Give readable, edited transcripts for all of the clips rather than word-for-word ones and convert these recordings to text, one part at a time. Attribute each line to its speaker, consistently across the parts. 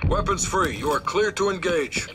Speaker 1: Weapons free. You are clear to engage.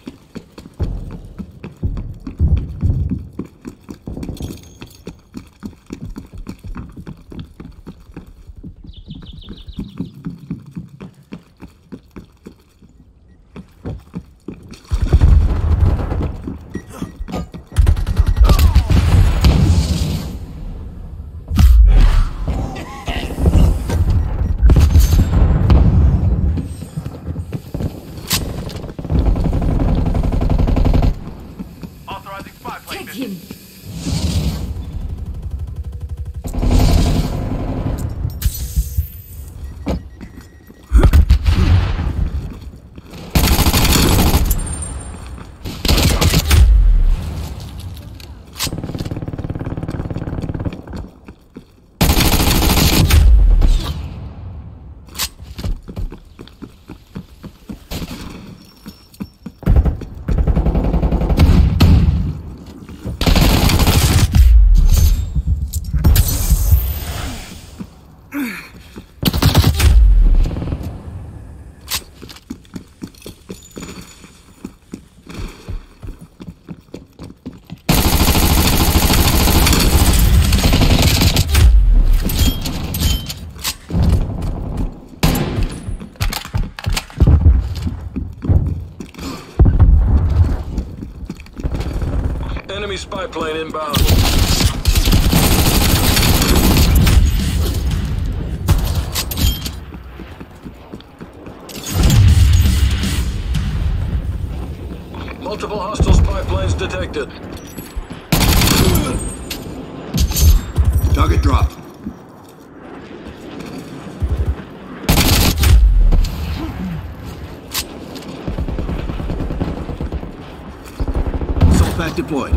Speaker 1: Enemy spy plane inbound. Multiple hostile spy planes detected.
Speaker 2: Target dropped. Assault pack deployed.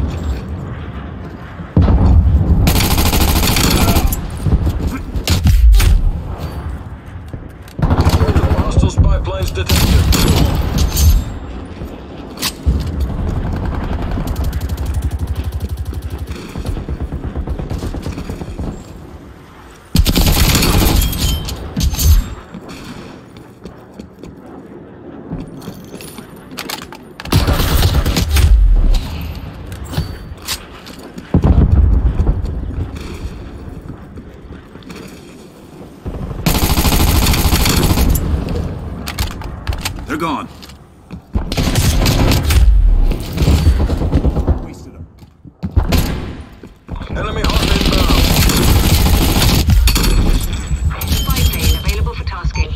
Speaker 1: Multiple hostile spy planes detected.
Speaker 2: They're gone.
Speaker 1: Enemy hostile inbound.
Speaker 3: Spy plane available for tasking.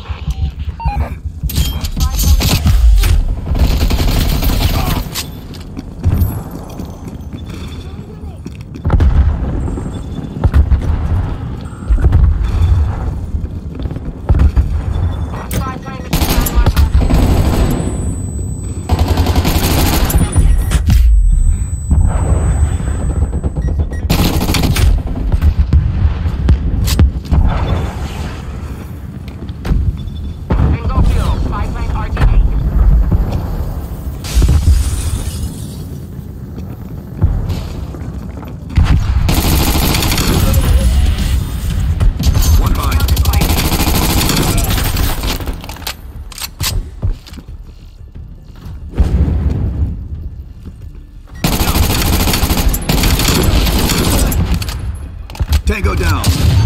Speaker 2: Tango down.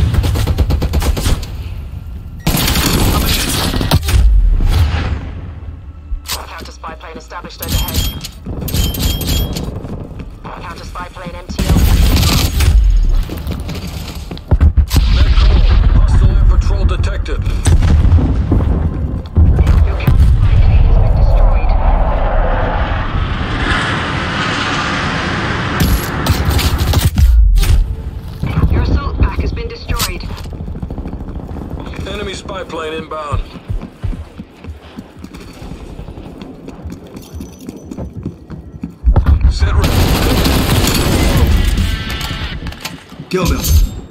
Speaker 3: Counter spy plane established overhead. Counter spy plane MTO.
Speaker 1: Net call. Hostile air patrol detected.
Speaker 3: Your counter spy plane has been destroyed. Your assault pack has been destroyed.
Speaker 1: Enemy spy plane inbound. Set ready.
Speaker 2: Killed him.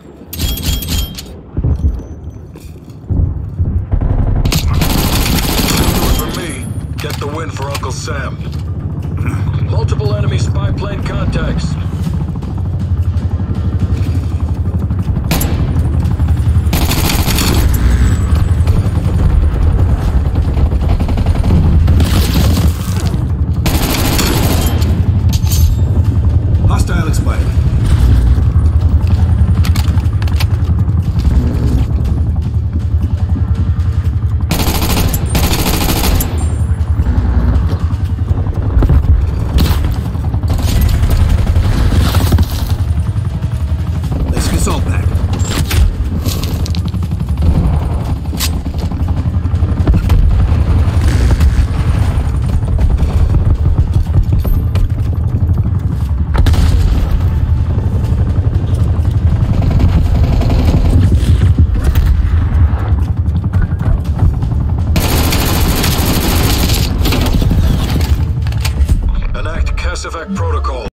Speaker 1: Do it for me. Get the win for Uncle Sam. Multiple enemy spy plane contacts. Mass Effect Protocol.